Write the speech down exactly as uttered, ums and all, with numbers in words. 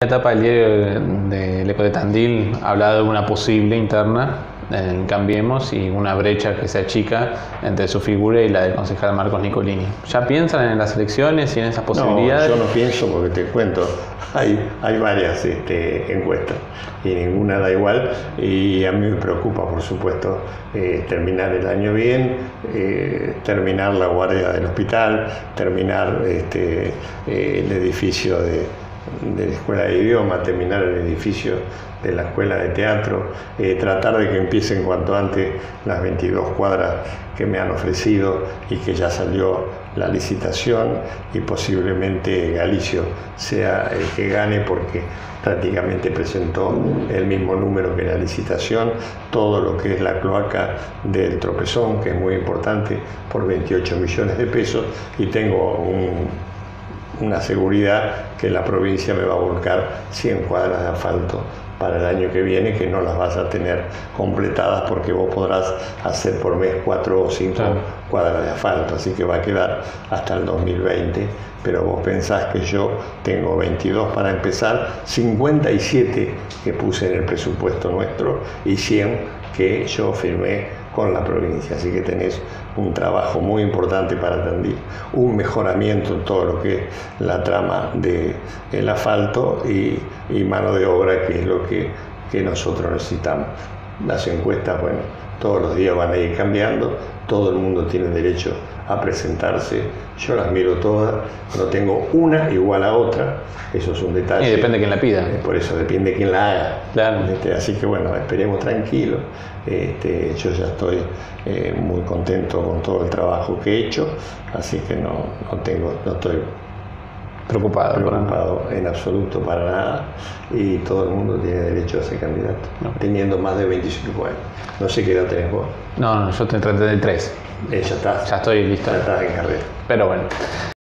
La etapa del diario del Eco de Tandil hablaba de una posible interna en Cambiemos y una brecha que se achica entre su figura y la del concejal Marcos Nicolini. ¿Ya piensan en las elecciones y en esas posibilidades? No, yo no pienso porque te cuento, hay, hay varias este, encuestas y ninguna da igual, y a mí me preocupa, por supuesto, eh, terminar el año bien, eh, terminar la guardia del hospital, terminar este, eh, el edificio de de la escuela de idioma, terminar el edificio de la escuela de teatro, eh, tratar de que empiecen cuanto antes las veintidós cuadras que me han ofrecido y que ya salió la licitación, y posiblemente Galicio sea el que gane porque prácticamente presentó el mismo número que la licitación, todo lo que es la cloaca del Tropezón, que es muy importante, por veintiocho millones de pesos, y tengo un una seguridad que la provincia me va a volcar cien cuadras de asfalto para el año que viene, que no las vas a tener completadas porque vos podrás hacer por mes cuatro o cinco claro. cuadras de asfalto, así que va a quedar hasta el dos mil veinte, pero vos pensás que yo tengo veintidós para empezar, cincuenta y siete que puse en el presupuesto nuestro y cien que yo firmé con la provincia, así que tenés un trabajo muy importante para Tandil, un mejoramiento en todo lo que es la trama del asfalto y, y mano de obra, que es lo que, que nosotros necesitamos. Las encuestas, bueno, todos los días van a ir cambiando, todo el mundo tiene derecho a presentarse, yo las miro todas, no tengo una igual a otra, eso es un detalle. Y depende de quién la pida. Por eso depende de quién la haga. Claro. Este, así que bueno, esperemos tranquilos. Este, yo ya estoy eh, muy contento con todo el trabajo que he hecho, así que no, no, tengo, no estoy preocupado, preocupado en absoluto para nada, y todo el mundo tiene derecho a ser candidato, no. teniendo más de veinticinco años. No sé qué edad tenés vos. No, no, yo tengo treinta y tres. Eh, ya estás. Ya estoy listo. Ya estás en carrera. Pero bueno.